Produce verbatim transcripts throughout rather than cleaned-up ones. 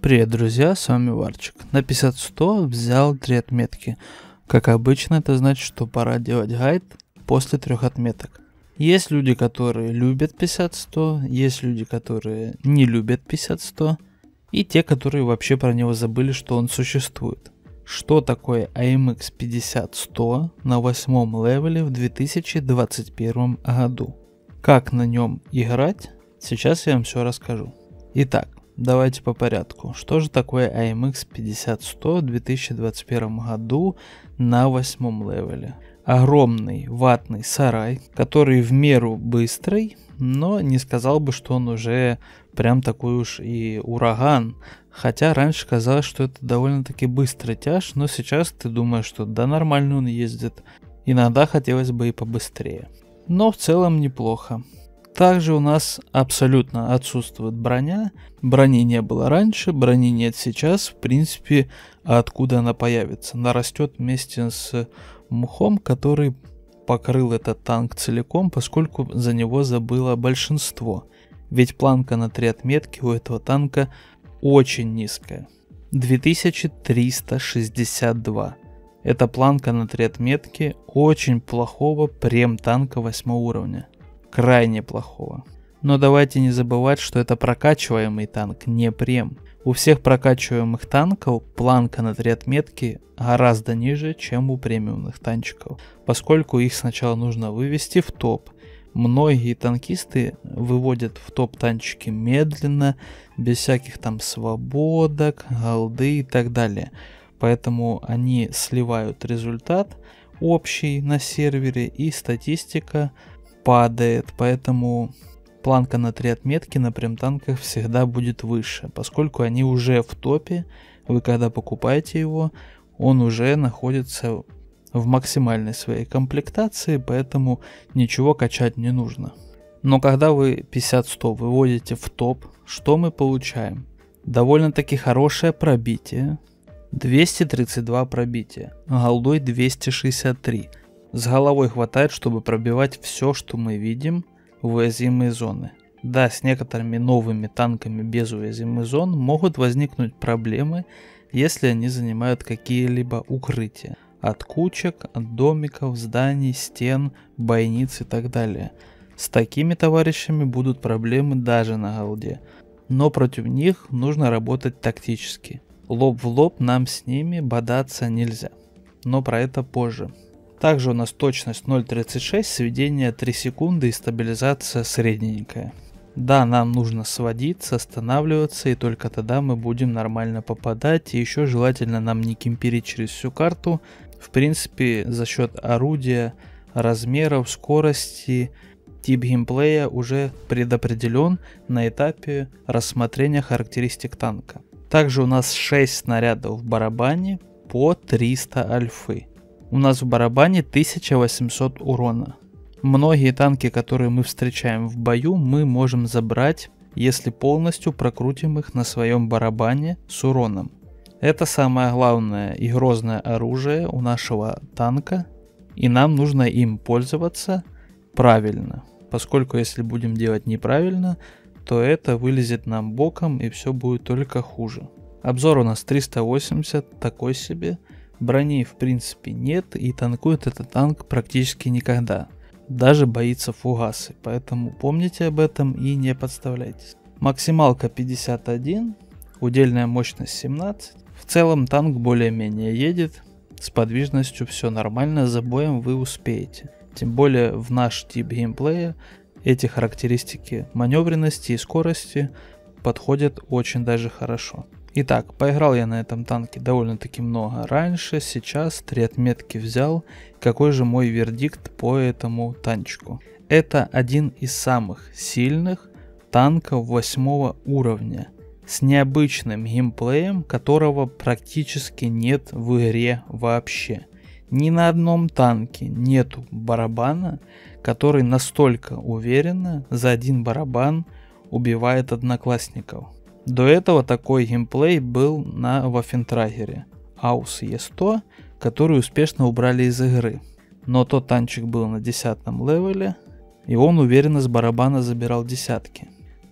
Привет, друзья, с вами Варчик. На пятьдесят сто взял три отметки. Как обычно, это значит, что пора делать гайд после трех отметок. Есть люди, которые любят пятьдесят сто, есть люди, которые не любят пятьдесят сто, и те, которые вообще про него забыли, что он существует. Что такое эй эм икс пятьдесят сто на восьмом левеле в две тысячи двадцать первом году? Как на нем играть? Сейчас я вам все расскажу. Итак, давайте по порядку. Что же такое эй эм икс пятьдесят сто в две тысячи двадцать первом году на восьмом левеле? Огромный ватный сарай, который в меру быстрый, но не сказал бы, что он уже прям такой уж и ураган. Хотя раньше казалось, что это довольно-таки быстрый тяж, но сейчас ты думаешь, что да, нормально он ездит. Иногда хотелось бы и побыстрее. Но в целом неплохо. Также у нас абсолютно отсутствует броня. Брони не было раньше, брони нет сейчас. В принципе, откуда она появится? Она растет вместе с мхом, который покрыл этот танк целиком, поскольку за него забыло большинство. Ведь планка на три отметки у этого танка очень низкая. две тысячи триста шестьдесят два. Это планка на три отметки очень плохого прем-танка восьмого уровня. Крайне плохого. Но давайте не забывать, что это прокачиваемый танк, не прем. У всех прокачиваемых танков планка на три отметки гораздо ниже, чем у премиумных танчиков, поскольку их сначала нужно вывести в топ. Многие танкисты выводят в топ танчики медленно, без всяких там свободок, голды и так далее. Поэтому они сливают результат общий на сервере, и статистика падает, поэтому планка на три отметки на прем-танках всегда будет выше, поскольку они уже в топе. Вы когда покупаете его, он уже находится в максимальной своей комплектации, поэтому ничего качать не нужно. Но когда вы пятьдесят сто выводите в топ, что мы получаем? Довольно-таки хорошее пробитие, двести тридцать два пробития, голдой двести шестьдесят три. С головой хватает, чтобы пробивать все, что мы видим в уязвимые зоны. Да, с некоторыми новыми танками без уязвимых зон могут возникнуть проблемы, если они занимают какие-либо укрытия. От кучек, от домиков, зданий, стен, бойниц и так далее. С такими товарищами будут проблемы даже на голде. Но против них нужно работать тактически. Лоб в лоб нам с ними бодаться нельзя. Но про это позже. Также у нас точность ноль целых тридцать шесть, сведение три секунды и стабилизация средненькая. Да, нам нужно сводиться, останавливаться, и только тогда мы будем нормально попадать. И еще желательно нам не кемперить через всю карту. В принципе, за счет орудия, размеров, скорости, тип геймплея уже предопределен на этапе рассмотрения характеристик танка. Также у нас шесть снарядов в барабане по триста альфы. У нас в барабане тысяча восемьсот урона. Многие танки, которые мы встречаем в бою, мы можем забрать, если полностью прокрутим их на своем барабане с уроном. Это самое главное и грозное оружие у нашего танка, и нам нужно им пользоваться правильно, поскольку если будем делать неправильно, то это вылезет нам боком и все будет только хуже. Обзор у нас триста восемьдесят, такой себе. Брони в принципе нет, и танкует этот танк практически никогда. Даже боится фугасы, поэтому помните об этом и не подставляйтесь. Максималка пятьдесят один, удельная мощность семнадцать. В целом танк более-менее едет, с подвижностью все нормально, за боем вы успеете. Тем более в наш тип геймплея эти характеристики маневренности и скорости подходят очень даже хорошо. Итак, поиграл я на этом танке довольно-таки много раньше, сейчас три отметки взял. Какой же мой вердикт по этому танчику? Это один из самых сильных танков восьмого уровня, с необычным геймплеем, которого практически нет в игре вообще. Ни на одном танке нету барабана, который настолько уверенно за один барабан убивает одноклассников. До этого такой геймплей был на Ваффентрагере Аус Е сто, который успешно убрали из игры. Но тот танчик был на десятом левеле, и он уверенно с барабана забирал десятки.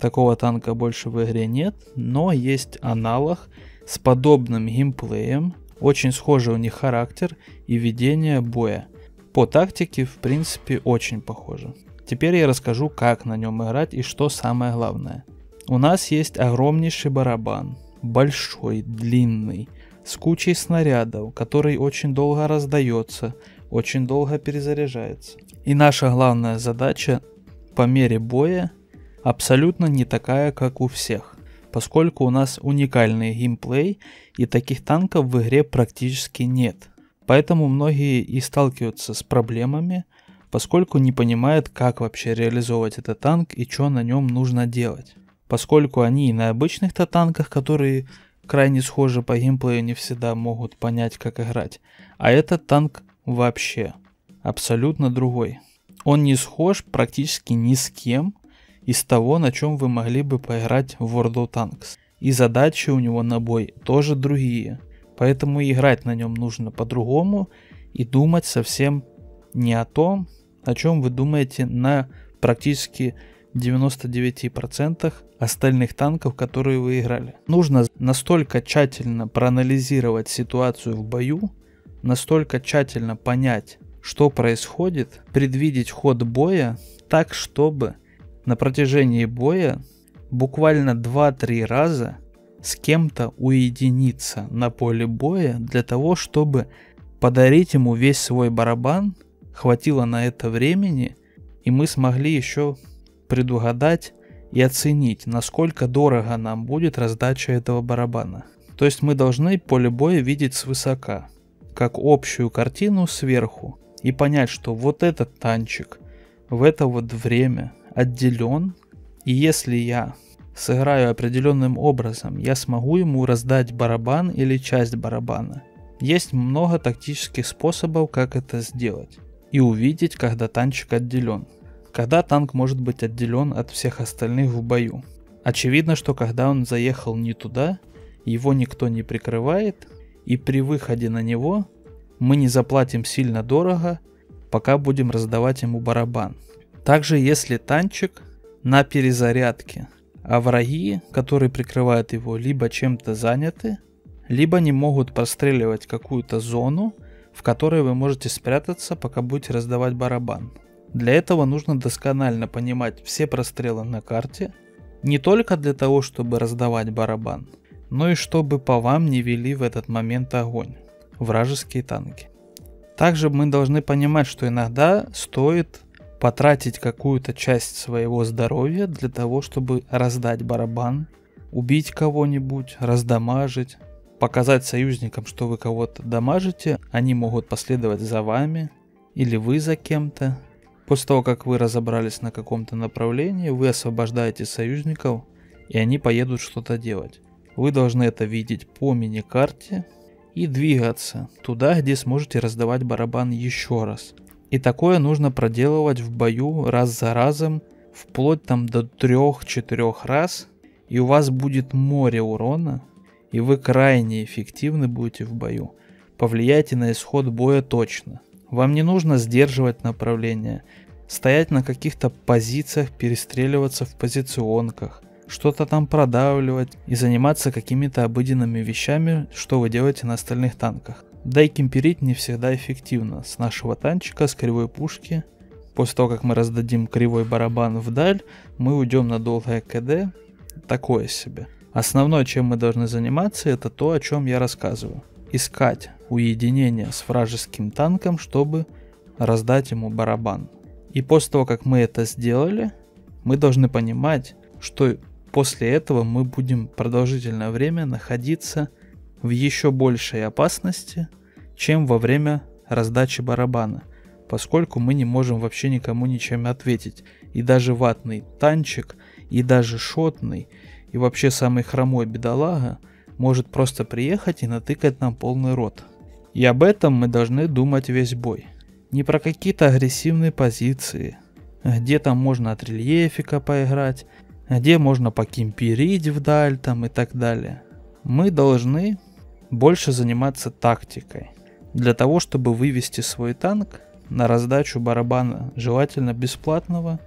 Такого танка больше в игре нет, но есть аналог с подобным геймплеем. Очень схожий у них характер и ведение боя. По тактике, в принципе, очень похоже. Теперь я расскажу, как на нем играть и что самое главное. У нас есть огромнейший барабан, большой, длинный, с кучей снарядов, который очень долго раздается, очень долго перезаряжается. И наша главная задача по мере боя абсолютно не такая, как у всех, поскольку у нас уникальный геймплей и таких танков в игре практически нет. Поэтому многие и сталкиваются с проблемами, поскольку не понимают, как вообще реализовывать этот танк и что на нем нужно делать. Поскольку они и на обычных-то танках, которые крайне схожи по геймплею, не всегда могут понять, как играть. А этот танк вообще абсолютно другой. Он не схож практически ни с кем из того, на чем вы могли бы поиграть в World of Tanks. И задачи у него на бой тоже другие. Поэтому играть на нем нужно по-другому и думать совсем не о том, о чем вы думаете на практически девяноста девяти процентах остальных танков, которые вы играли. Нужно настолько тщательно проанализировать ситуацию в бою, настолько тщательно понять, что происходит, предвидеть ход боя так, чтобы на протяжении боя буквально два-три раза с кем-то уединиться на поле боя для того, чтобы подарить ему весь свой барабан, хватило на это времени, и мы смогли еще предугадать и оценить, насколько дорого нам будет раздача этого барабана. То есть мы должны поле боя видеть свысока, как общую картину сверху, и понять, что вот этот танчик в это вот время отделен, и если я сыграю определенным образом, я смогу ему раздать барабан или часть барабана. Есть много тактических способов, как это сделать, и увидеть, когда танчик отделен. Когда танк может быть отделен от всех остальных в бою. Очевидно, что когда он заехал не туда, его никто не прикрывает, и при выходе на него мы не заплатим сильно дорого, пока будем раздавать ему барабан. Также если танчик на перезарядке, а враги, которые прикрывают его, либо чем-то заняты, либо не могут простреливать какую-то зону, в которой вы можете спрятаться, пока будете раздавать барабан. Для этого нужно досконально понимать все прострелы на карте, не только для того, чтобы раздавать барабан, но и чтобы по вам не вели в этот момент огонь вражеские танки. Также мы должны понимать, что иногда стоит потратить какую-то часть своего здоровья для того, чтобы раздать барабан, убить кого-нибудь, раздамажить, показать союзникам, что вы кого-то дамажите, они могут последовать за вами или вы за кем-то. После того, как вы разобрались на каком-то направлении, вы освобождаете союзников, и они поедут что-то делать. Вы должны это видеть по миникарте и двигаться туда, где сможете раздавать барабан еще раз. И такое нужно проделывать в бою раз за разом, вплоть там до трех-четырех раз, и у вас будет море урона, и вы крайне эффективны будете в бою. Повлияйте на исход боя точно. Вам не нужно сдерживать направление, стоять на каких-то позициях, перестреливаться в позиционках, что-то там продавливать и заниматься какими-то обыденными вещами, что вы делаете на остальных танках. Да и кемперить не всегда эффективно. С нашего танчика, с кривой пушки, после того, как мы раздадим кривой барабан вдаль, мы уйдем на долгое КД, такое себе. Основное, чем мы должны заниматься, это то, о чем я рассказываю. Искать уединение с вражеским танком, чтобы раздать ему барабан. И после того, как мы это сделали, мы должны понимать, что после этого мы будем продолжительное время находиться в еще большей опасности, чем во время раздачи барабана, поскольку мы не можем вообще никому ничем ответить. И даже ватный танчик, и даже шотный, и вообще самый хромой бедолага может просто приехать и натыкать нам полный рот. И об этом мы должны думать весь бой. Не про какие-то агрессивные позиции, где там можно от рельефика поиграть, где можно покемперить вдаль там и так далее. Мы должны больше заниматься тактикой, для того, чтобы вывести свой танк на раздачу барабана, желательно бесплатного,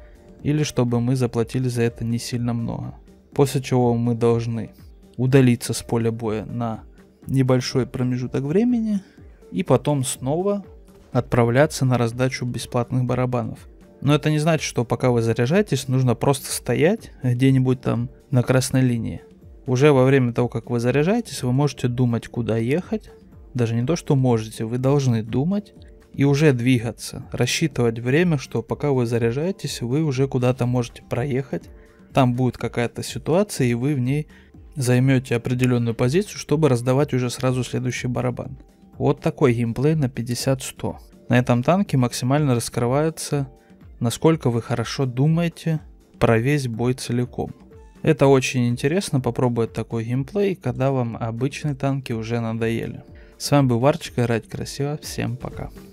или чтобы мы заплатили за это не сильно много. После чего мы должны удалиться с поля боя на небольшой промежуток времени и потом снова отправляться на раздачу бесплатных барабанов. Но это не значит, что пока вы заряжаетесь, нужно просто стоять где-нибудь там на красной линии. Уже во время того, как вы заряжаетесь, вы можете думать, куда ехать. Даже не то, что можете, вы должны думать и уже двигаться. Рассчитывать время, что пока вы заряжаетесь, вы уже куда-то можете проехать. Там будет какая-то ситуация, и вы в ней займете определенную позицию, чтобы раздавать уже сразу следующий барабан. Вот такой геймплей на пятьдесят сто. На этом танке максимально раскрывается, насколько вы хорошо думаете про весь бой целиком. Это очень интересно попробовать такой геймплей, когда вам обычные танки уже надоели. С вами был Варчик, играть красиво, всем пока.